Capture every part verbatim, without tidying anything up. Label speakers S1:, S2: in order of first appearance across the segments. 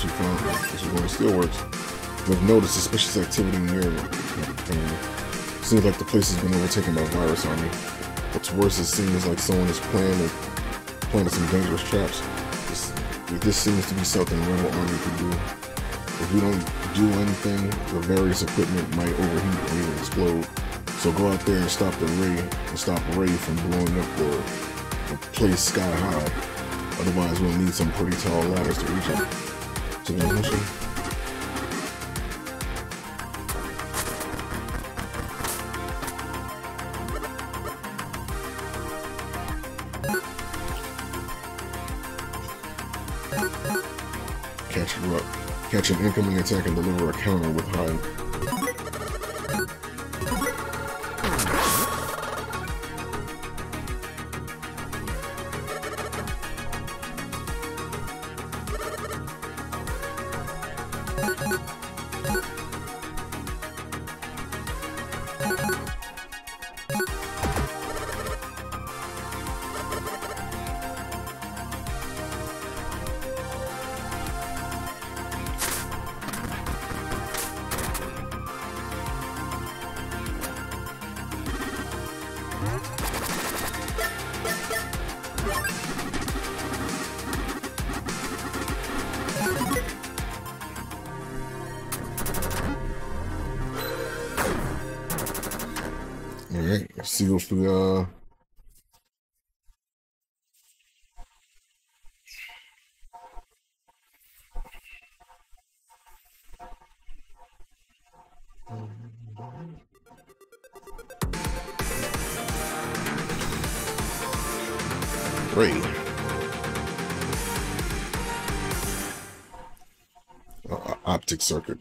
S1: we found this is where it still works. We've noticed suspicious activity near it. And seems like the place has been overtaken by a virus army. What's worse, it seems like someone is planning planning some dangerous traps. This, this seems to be something the Rebel Army could do. If we don't do anything, the various equipment might overheat or even explode. So go out there and stop the Ray and stop Ray from blowing up the, the place sky high. Otherwise, we'll need some pretty tall ladders to reach it. To the mission. Catch you up. Catch an incoming attack and deliver a counter with high. Alright, let's see if we uh Ray. Uh, optic circuit.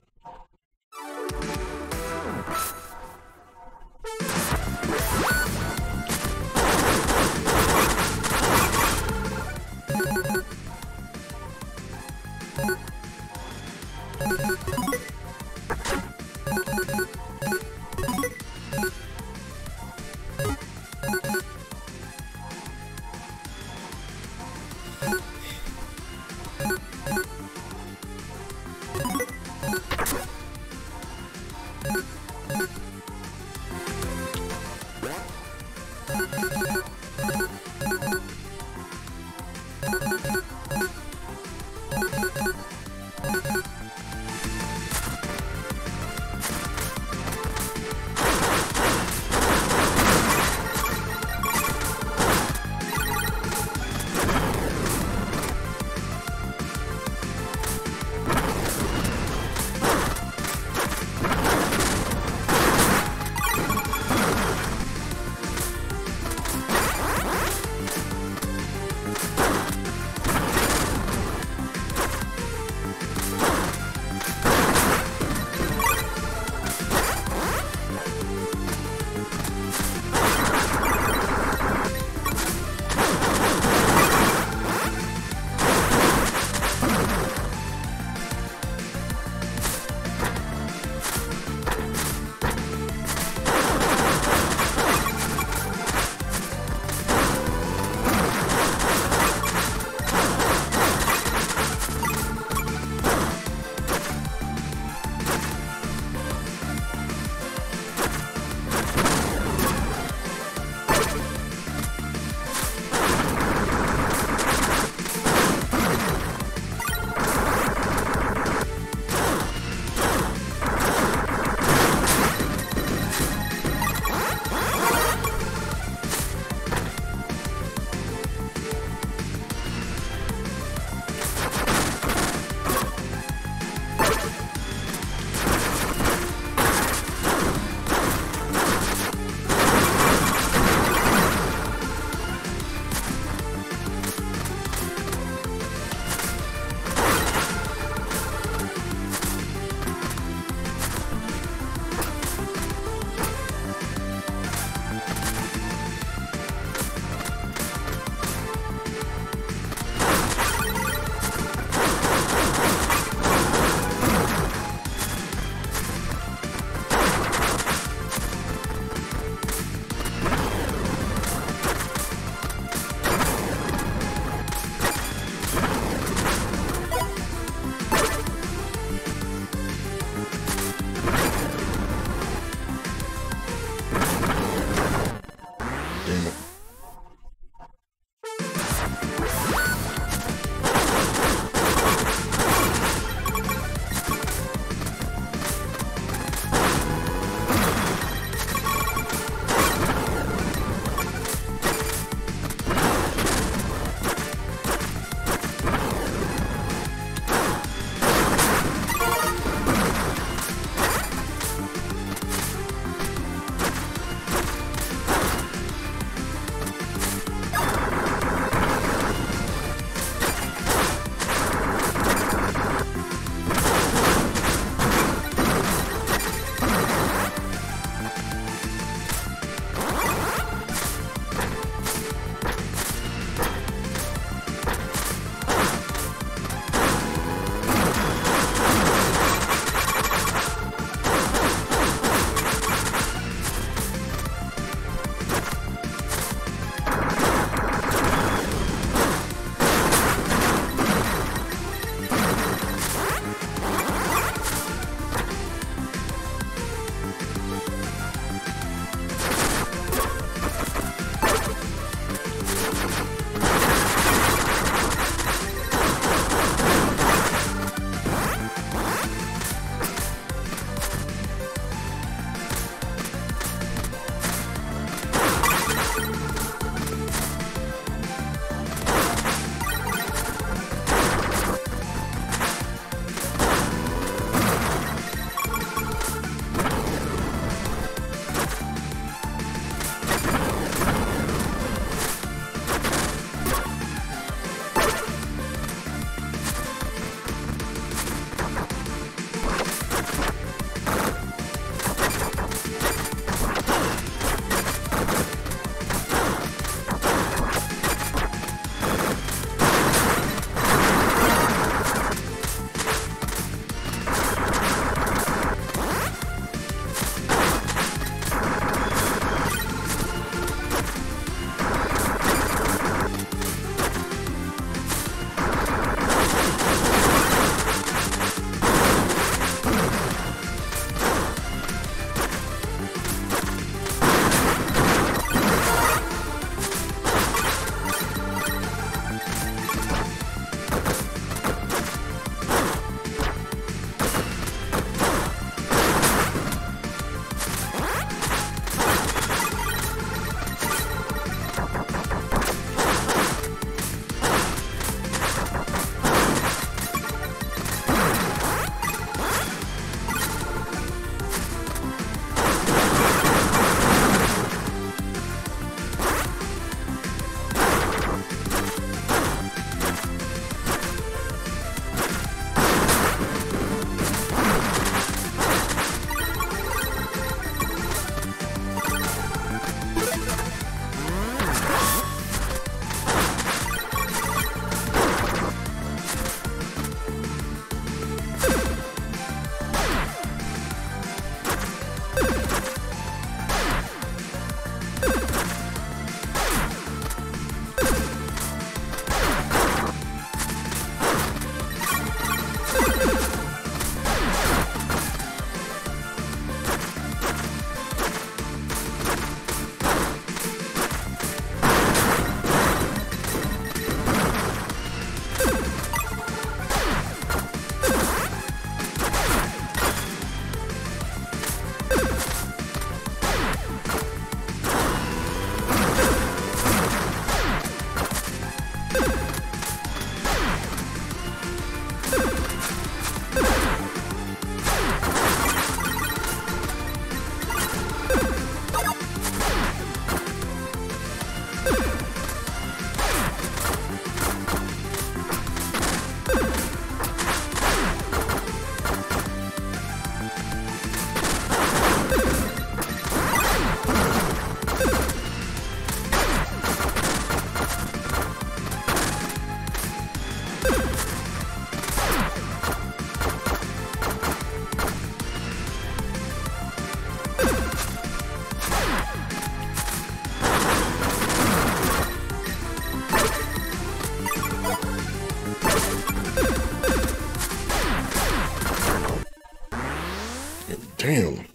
S1: Damn.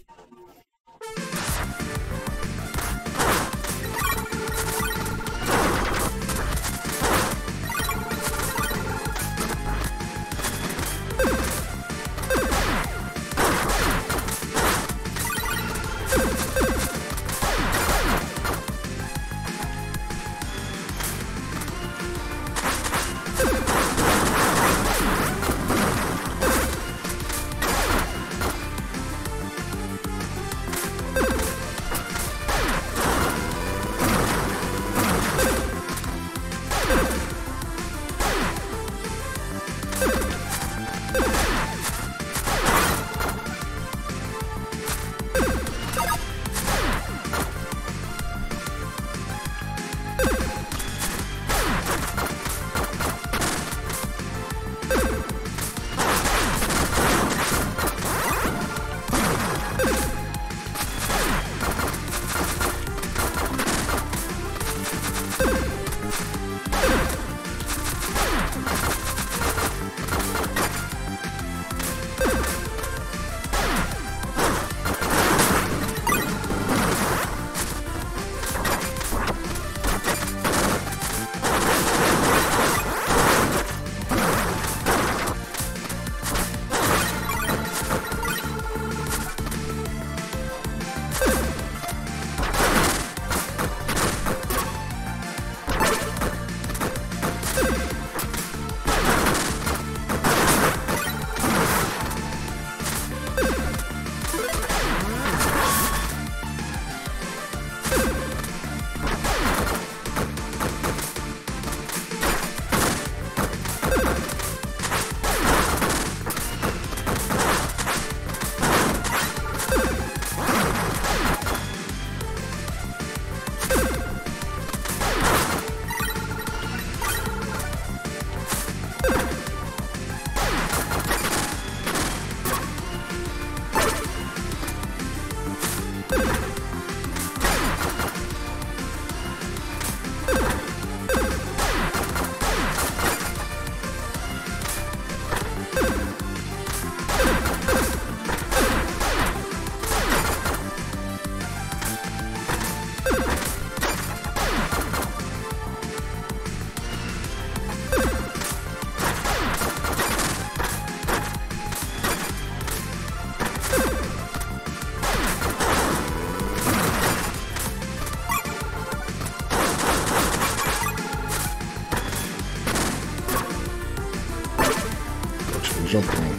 S1: Jump on.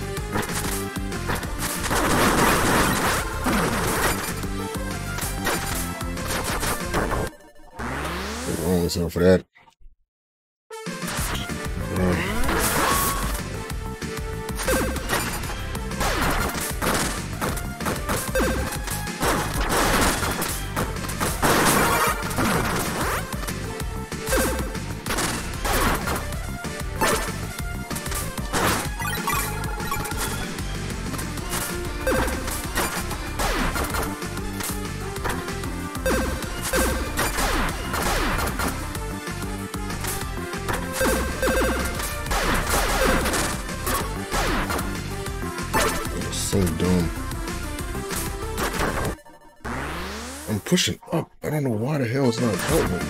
S1: Wrong as hell for that. Uh, So dumb. I'm pushing up. I don't know why the hell it's not helping.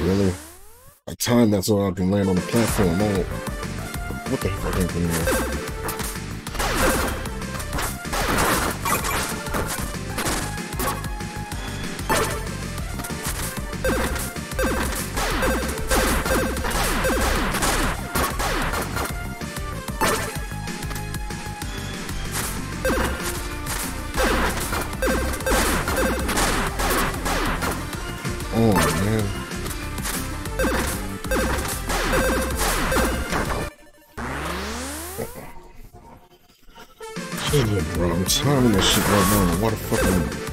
S1: Really? I timed that so I can land on the platform. Oh, what the fuck happened there? Oh man. Shit, bro, I'm timing that shit right now. What the fuck am I?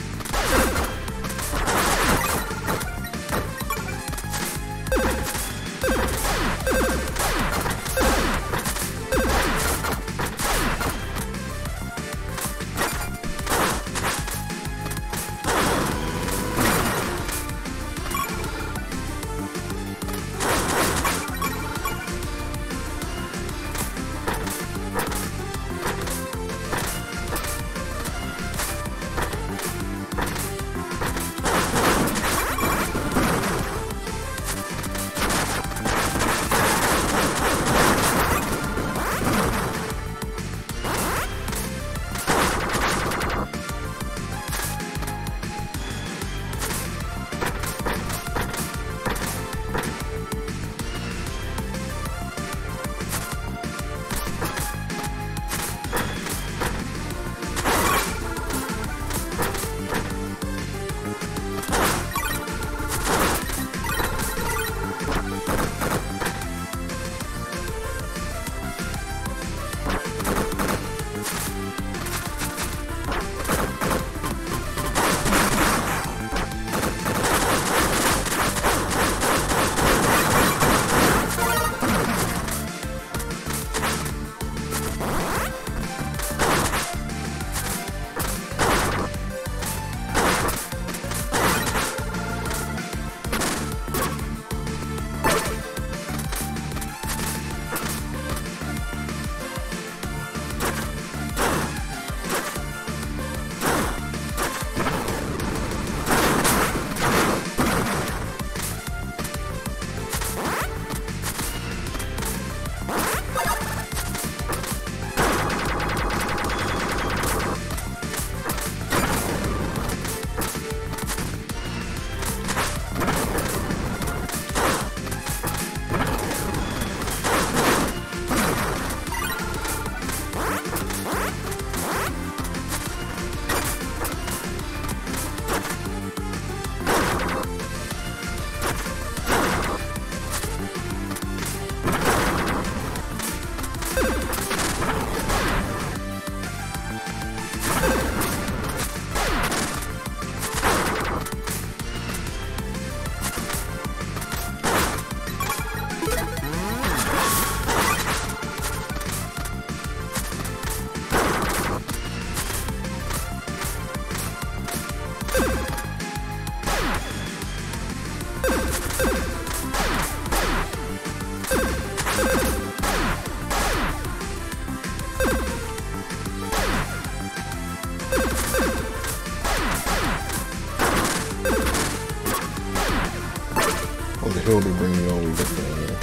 S1: What the hell they bring me all the way back down there?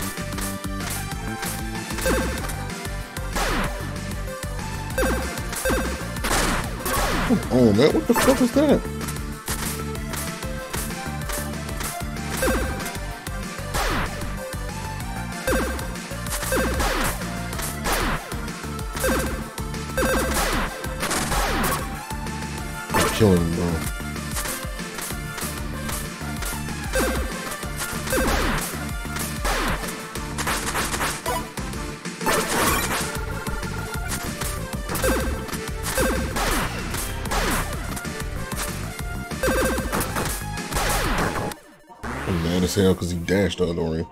S1: Come on, man. What the fuck is that? I'm killing him, bro. I'm mad as hell because he dashed the other way.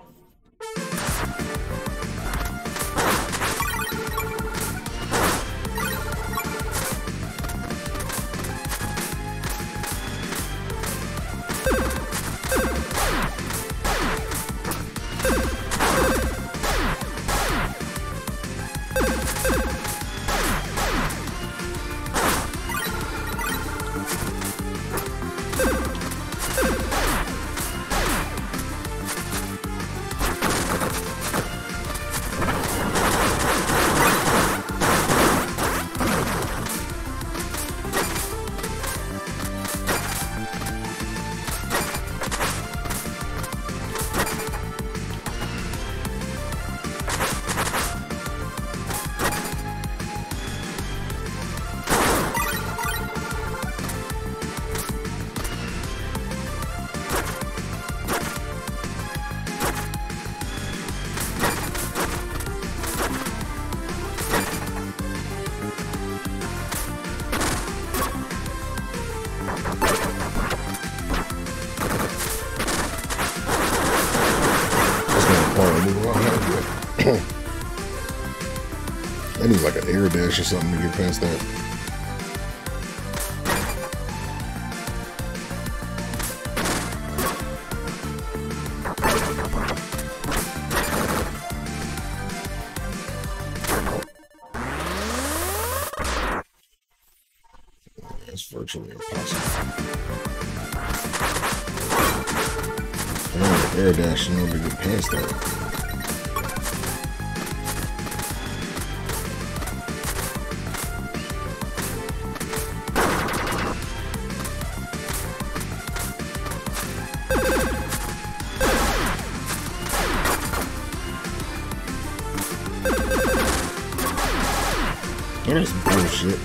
S1: I need like an air dash or something to get past that. It's virtually impossible. I need an air dash in order to get past that. That's bullshit.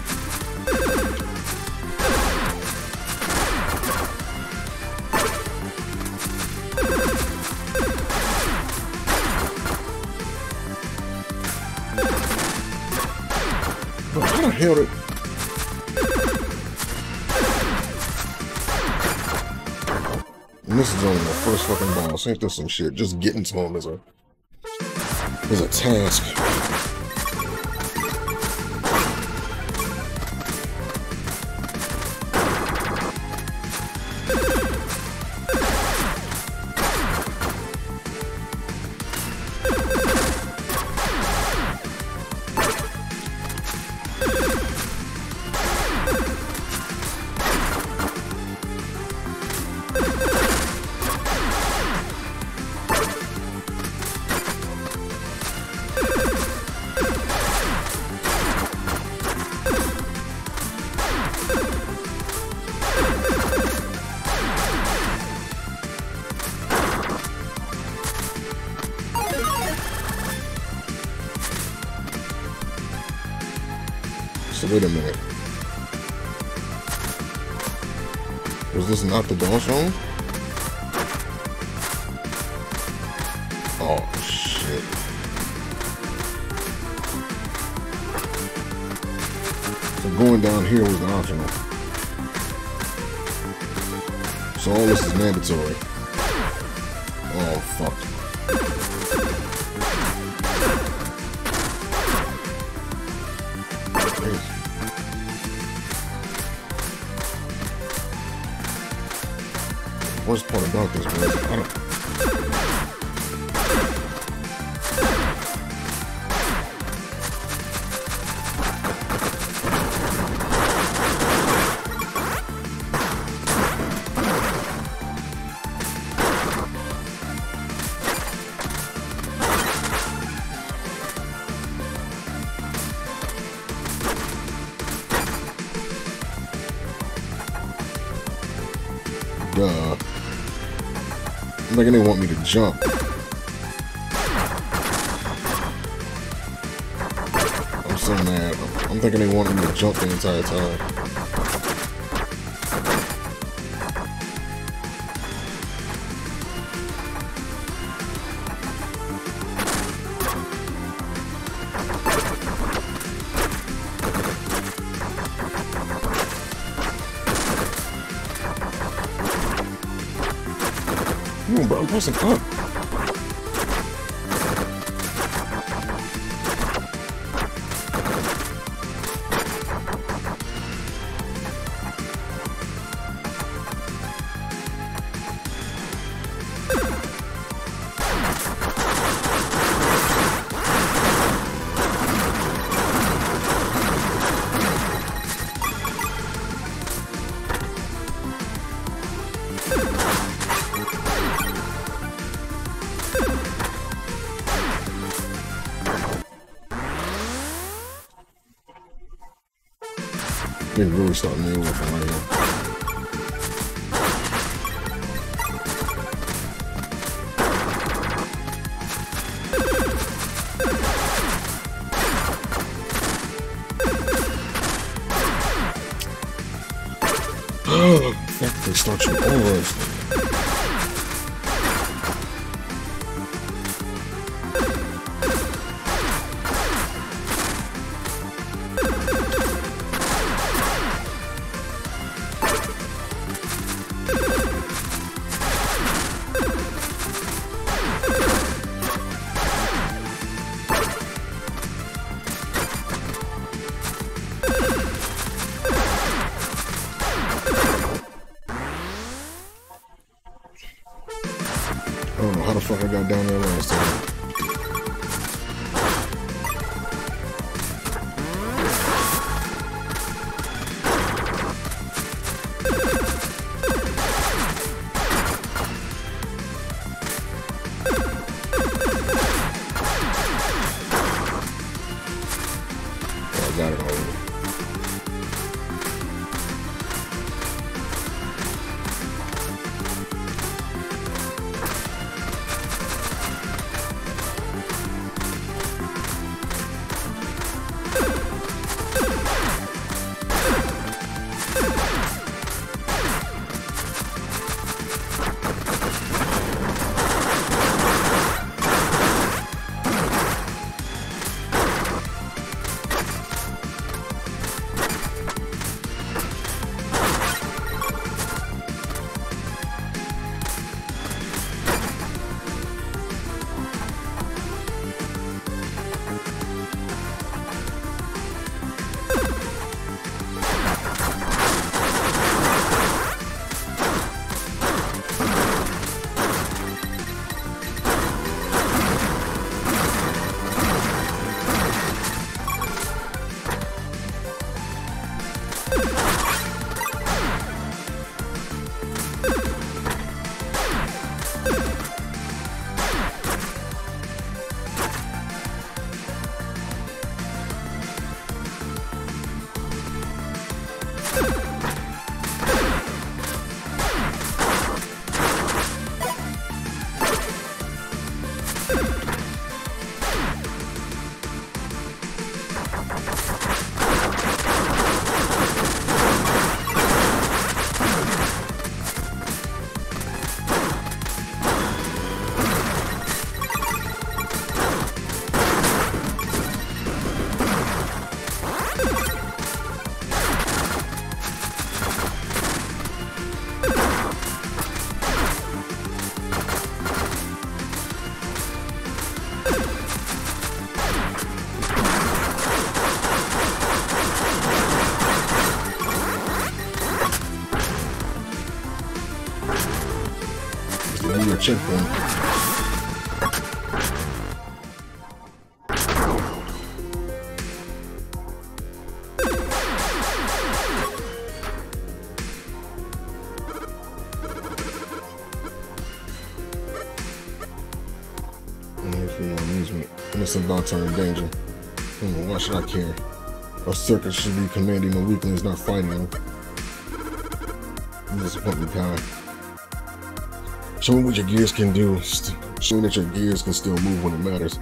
S1: Bro, how the hell did... And this is only my first fucking boss. Ain't this some shit? Just getting to him is a... is a task. So wait a minute. Was this not the boss room? Oh shit. So going down here was optional. So all this is mandatory. Oh fuck. Worst part about this, man, I don't... Duh. I'm thinking they want me to jump. I'm so mad. I'm thinking they wanted me to jump the entire time. Come on, bro, I'm pressing up. They're really starting me over from right here. Oh, fuck, they start you over. I got down there last time. I got it already. Your checkpoint. I'm here for your amusement. Innocent Bontar in danger. Hmm, why should I care? Our circuit should be commanding the weaklings, not fighting them. You disappoint me, Kai. Show me what your gears can do. Show me that your gears can still move when it matters.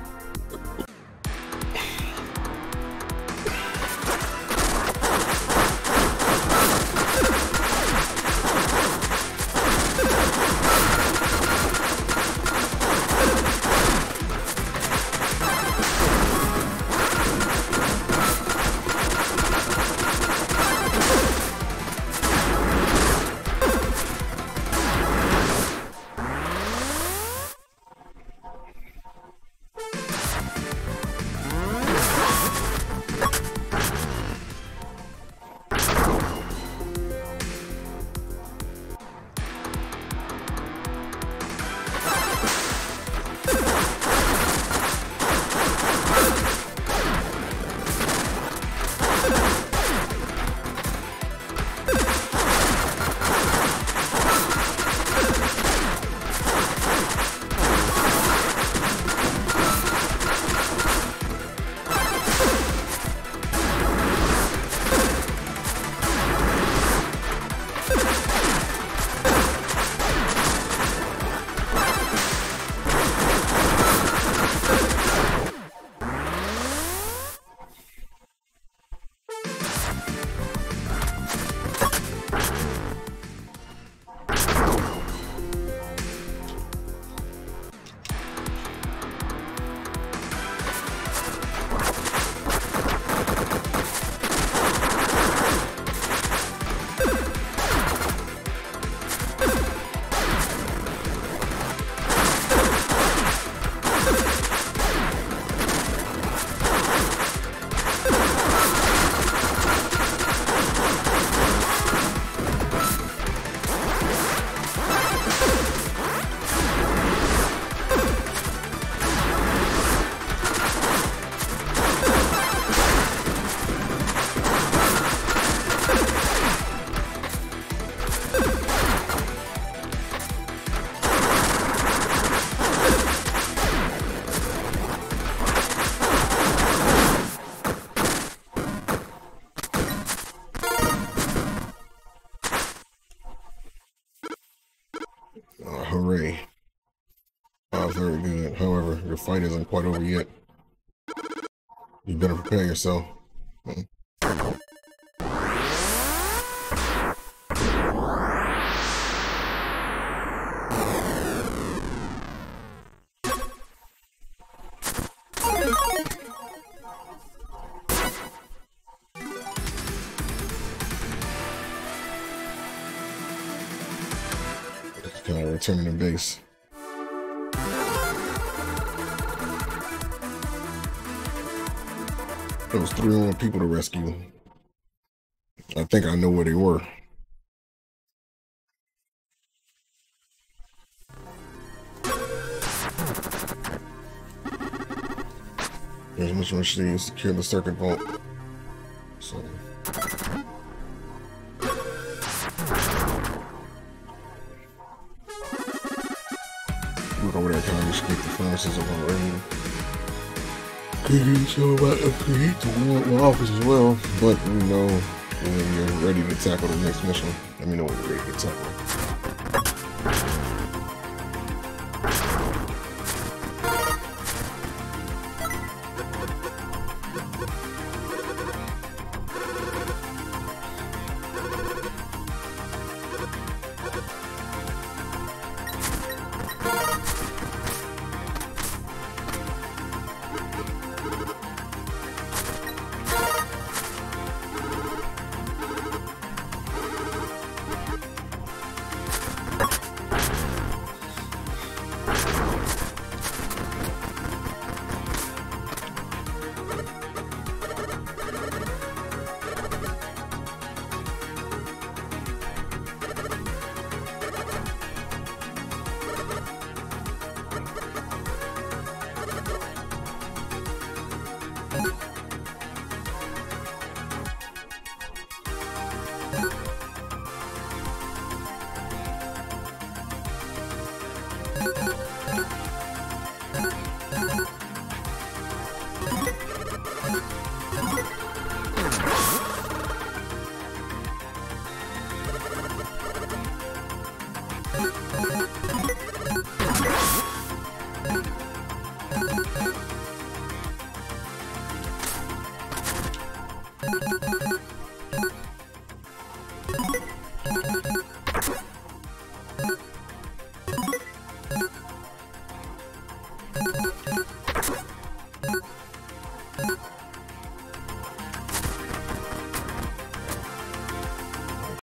S1: hooray. Oh, very good. However, your fight isn't quite over yet. You better prepare yourself. Kind of returning to base. There was three more people to rescue. I think I know where they were. There's much more to secure the circuit vault. So look over there, kind of escape the furnaces of our rain. So about to create the one office as well, but we know when you're ready to tackle the next mission. Let me know when you're ready to tackle.